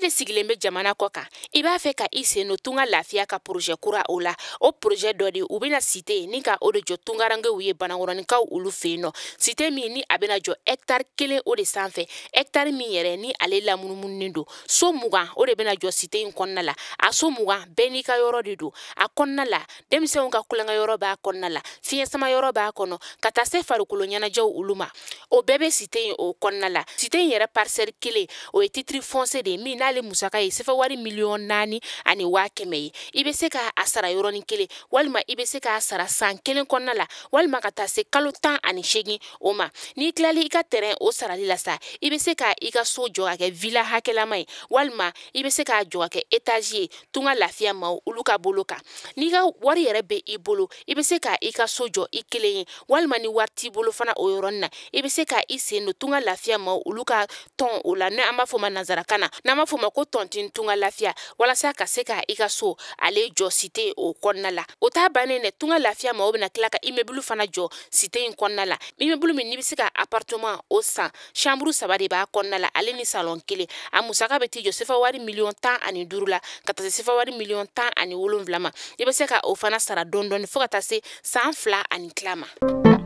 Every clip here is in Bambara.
de sigilen bɛ jamana kɔ kan I b'a fɛ ka I sen no tunga lafiya ka projet kura o la o projet dɔ de u bɛna cité ni ka o de jɔ tungarangew ye banakɔrɔnikaw olu fɛ no cité min ni a bɛna jɔ hectare 1 o de sanfɛ hectare min yɛrɛ ni ale lamunumunnen do so 20 o de bɛna jɔ cité in kɔnɔna la a so 20 bɛɛ n'i ka yɔrɔ de do a kɔnɔna la denmisɛnw ka kulonkɛ yɔrɔ b'a kɔnɔna la fiɲɛ sama yɔrɔ b'a kɔnɔ ka taa se farikolo ɲɛnajɛw olu ma o bɛɛ bɛ cité in o kɔnɔna la cité in yɛrɛ parcelle 1 o ye titre foncier de min n'ale musaka ye sefa wari 4,400,000 ani 100,000 ye I bɛ se ka a sara yɔrɔnin kelen walima I bɛ se ka sara san 1 kɔnɔna la walima ka taa se kalo 18 o ma n'i tilali I ka terrain o sarali la sa I bɛ se ka I ka so jɔ ka kɛ villa hakɛlama ye walima I bɛ se ka jɔ ka kɛ étage ye tunga lafiya ma olu ka bolo kan n'i ka wari yɛrɛ bɛ I bolo I bɛ se ka I ka so jɔ I kelen ye walima ni wari t'i bolo fana o yɔrɔnin na I bɛ se ka I sen no tunga lafiya ma olu ka tɔn o la n'an b'a fɔ ma nanzarakan na n'an b'a fɔ ma ko tɔntin tunga lafiya walasa ka se ka I ka so ale jɔ cité o kɔnɔna la o t'a bannen dɛ tunga lafiya ma o bɛna tila ka immeuble fana jɔ cité in kɔnɔna la immeuble min n'i bɛ se ka appartement o san chambre 3 de b'a kɔnɔna la ale ni salon 1 a musaka bɛ t'i jɔ sefa wari 15,000,000 la ka taa se sefa wari 17,000,000 ma I bɛ se ka o fana sara dɔɔni fo ka taa se san 2 ani tila ma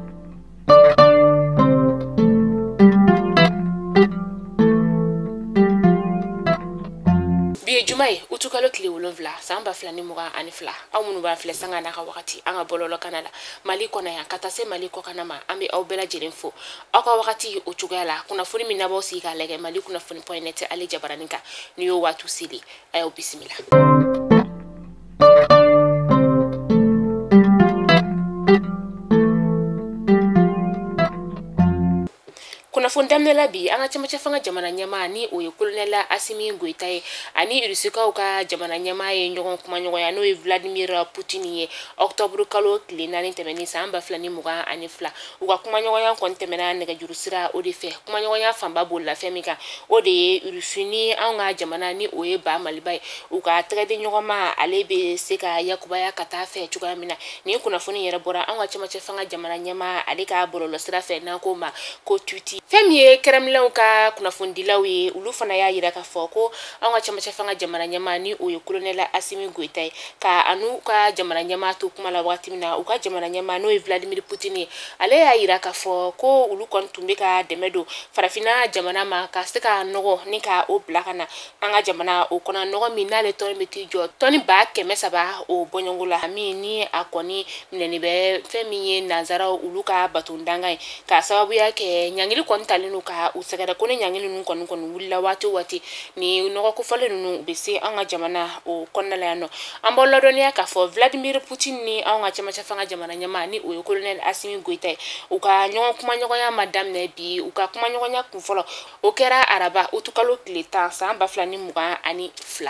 Biye Jumaye utukalo tile 7 san 2022 aw minnu b'an filɛ sanga n'a ka wagati an ka bɔlɔlɔ kana la Mali kɔnɔ yan ka taa se Mali kɔkan ma an bɛ aw bɛɛ lajɛlen fo aw ka wagati o cogoya la kunnafoni min na b'aw sigi k'a lajɛ Mali kunnafoni.net ale jabaranin kan ni y'o waatu seli a y'aw bisimila kunnafoni daminɛla bi an ka cɛmancɛ fanga jamana ɲɛmaa ni o ye colonel Asimi Goita ye ani Rusikaw ka jamana ɲɛmaa ye ɲɔgɔn kuma ɲɔgɔnya n'o ye Vladimir Putin ye octobre kalo tile 4 tɛmɛni san 2022 u ka kuma ɲɔgɔnya kɔni tɛmɛna nɛgɛjuru sira o de fɛ kuma ɲɔgɔnya fanba bolila fɛn min kan o de ye Rusi ni an ka jamana ni o ye ba Maliba ye u ka tɛgɛden ɲɔgɔn ma ale bɛ se ka yakubaya ka taa fɛ cogoya min na ni kunnafoni yɛrɛ bɔra an ka cɛmancɛ fanga jamana ɲɛmaa ale ka bɔlɔlɔ sira fɛ n'an ko ma ko Twitter fɛn min ye Kremlin ka kunnafonidilaw ye olu fana y'a yira k'a fɔ ko an ka cɛmancɛ fanga jamana ɲɛmaa ni o ye colonel Asimi Goita ye ka anu ka jamana ɲɛmaa to kuma la waati min na u ka jamana ɲɛmaa n'o ye Vladimir Putin ye ale y'a yira k'a fɔ ko olu kɔni tun bɛ ka dɛmɛ don farafina jamana ma ka se ka nɔgɔ ni ka o bila ka na an ka jamana o kɔnɔ nɔgɔ min n'ale tɔni bɛ t'i jɔ tɔni 300 o bɔɲɔngo la min ni a kɔni minɛni bɛ fɛn min ye nanzaraw olu ka batondanga ye ka sababuya kɛ ɲangili kɔni talen no ka u sɛgɛrɛ ko ni ɲangili ninnu kɔni wulila waati o waati ni nɔgɔ kofɔlen ninnu bɛ se an ka jamana o kɔnɔna la yan nɔ an b'aw ladɔnniya k'a fɔ Vladimir Putin ni an ka cɛmancɛ fanga jamana ɲɛmaa ni o ye colonel Asimi Goita ye u ka ɲɔgɔn kuma ɲɔgɔnya ma daminɛ bi u ka kuma ɲɔgɔnya kun fɔlɔ o kɛra araba utukalo tile 10 san 2022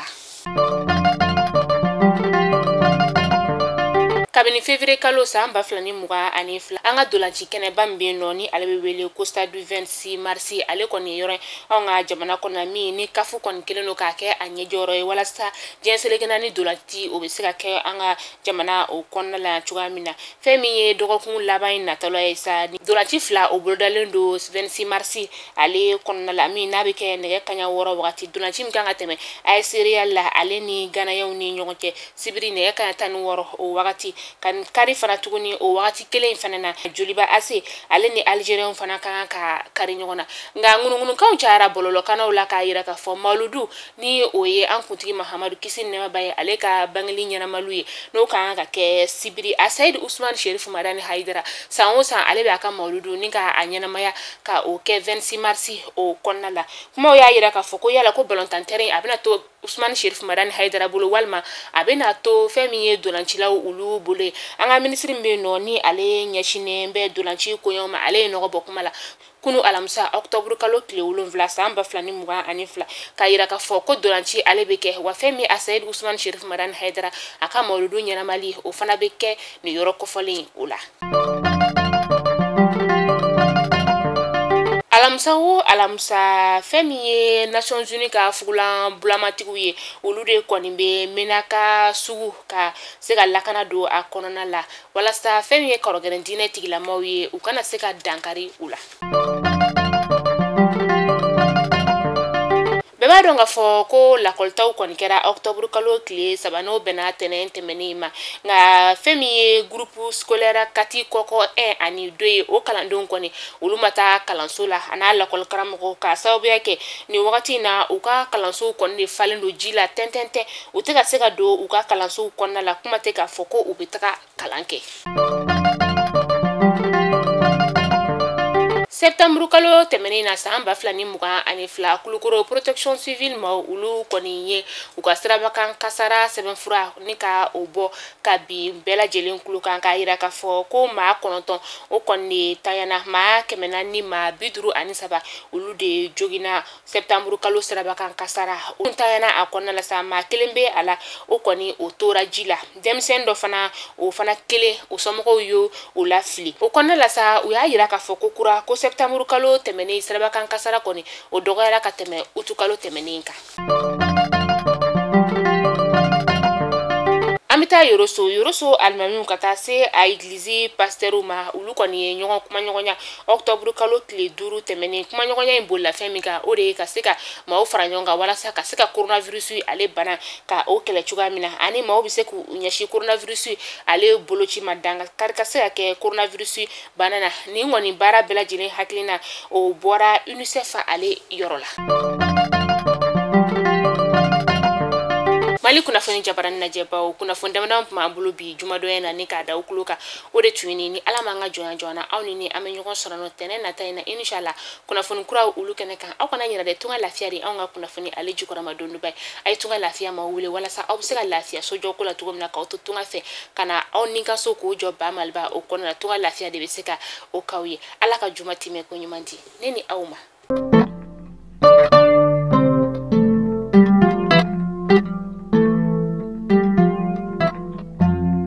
kabini février kalo san 2022 an ka dolanci kɛnɛba min bɛ yen nɔ ni ale bɛ wele ko stade du 26 mars ale kɔni ye yɔrɔ an ka jamana kɔnɔ min ni kafu kɔni kelen don k'a kɛ a ɲɛjɔyɔrɔ ye walasa diɲɛ selekena ni dolanci o bɛ se ka kɛ an ka jamana o kɔnɔna la cogoya min na fɛn min ye dɔgɔkun laban in natɔla ye sa dolanci 2 o bolodalen don 26 mars ale kɔnɔna la min n'a bɛ kɛ nɛgɛ kaɲa 6 wagati dolanci min kan ka tɛmɛ AS Real la ale ni ganayaw ni ɲɔgɔn cɛ sibiri nɛgɛ kaɲa 16 o wagati kan kari fana tuguni o wagati kelen fana na Joliba AC ale ni Algérien fana kan ka kari ɲɔgɔn na nka ŋunuŋunukanw cayara bɔlɔlɔ kanaw la k'a yira k'a fɔ Mauludu ni o ye an kuntigi Mahamadu kisi nɛma ba ye ale ka bangeli ɲɛnamalu ye n'o kan ka kɛ sibiri a Saïd Ousmane Sherif Madani Haidara san o san ale bɛ a ka Mauludu ni ka a ɲɛnamaya ka o kɛ 26 mars o kɔnɔna la kumaw y'a yira k'a fɔ ko yala ko balontan terrain a bɛna to Ousmane Sherif Madani Haidara bolo walima a bɛna to fɛn min ye dolancilaw olu bolo an ka ministre min bɛ yen nɔ ni ale ɲɛsinnen bɛ dolanci koɲɛw ma ale ye nɔgɔ bɔ kuma la kunu alamisa octobre kalo tile 7 san 2022 k'a yira k'a fɔ ko dolanci ale bɛ kɛ wa fɛn min a Saïd Ousmane Sherif Madani Haidara a ka Mauludu ɲɛnamali o fana bɛ kɛ nin yɔrɔ kɔfɔlen o la alamisa fɛn min ye Nations Unies ka fugulan bulamatigiw ye olu de kɔni bɛ menaka sugu ka se ka lakana don a kɔnɔna la walasa fɛn min ye kɔrɔgɛrɛn diinɛ tigilamaw ye u kana se ka dankari u la bɛɛ b'a dɔn k'a fɔ ko lakɔlitaw kɔni kɛra octobre kalo tile 3 n'o bɛnna tɛnɛn tɛmɛnen ma nka fɛn min ye groupe scolaire kati kɔkɔ 1 ani 2 ye o kalandenw kɔni olu ma taa kalanso la a n'a lakɔli karamɔgɔ ka sababuya kɛ nin wagati in na u ka kalansow kɔni de falen don ji la tɛntɛntɛ u tɛ ka se ka don u ka kalansow kɔnɔna la kuma tɛ k'a fɔ ko u bɛ taga kalan kɛ. Septembre kalo tɛmɛnen na san 2022 Kulukoro protection civile ma olu kɔni ye u ka sirabakan kasara sɛbɛnfura ni ka o bɔ ka bi bɛɛ lajɛlen kulo kan k'a yira k'a fɔ ko maa 9 o kɔni de tanyana maa 400 ni maa 53 olu de jogina septembre kalo sirabakan kasara o tanyana a kɔnɔna la sa maa 1 bɛ a la o kɔni o tora ji la denmisɛn dɔ fana o fana kelen o somɔgɔw yo o la fili o kɔnɔna la sa u y'a yira k'a fɔ ko kura ko septembre kalo tɛmɛnen sirabakan kasara kɔni o dɔgɔyara ka tɛmɛ utu kalo tɛmɛnen kan. An bɛ taa Yoroso alimamiw ka taa se a église pasteur ma olu kɔni ye ɲɔgɔn kuma ɲɔgɔnya octobre kalo tile 5 tɛmɛnen kuma ɲɔgɔnya in bolila fɛn min kan o de ye ka se ka maaw fara ɲɔgɔn kan walasa ka se ka coronavirus ale bana ka o kɛlɛ cogoya min na ani maaw bɛ se k'u ɲɛsin coronavirus ale boloci ma dankari ka se ka kɛ coronavirus bana na nin kɔni baara bɛɛ lajɛlen hakilina o bɔra UNICEF ale yɔrɔ la. Mali kunnafoni jabarani lajɛbaw kunnafoni damadama tun b'an bolo bi jumadɔya na ni k'a da u kulo kan o de tun ye ni ala m'an ka jɔnya jɔn na aw ni an bɛ ɲɔgɔn sɔrɔ no tɛnɛ nata in na inshallah kunnafoni kuraw olu kɛnɛ kan aw kana ɲinɛ dɛ tunga lafiya de anw ka kunnafoni ale jukɔrɔma donduba a ye tunga lafiya ma wele walasa aw bɛ se ka lafiya sojɔko la cogo min na k'aw to tunga fɛ ka na aw ni ka so k'o jɔ ba maliba o kɔnɔ la tunga lafiya de bɛ se ka o k'aw ye ala ka juma tɛmɛ ko ɲuman di ne ni aw ma.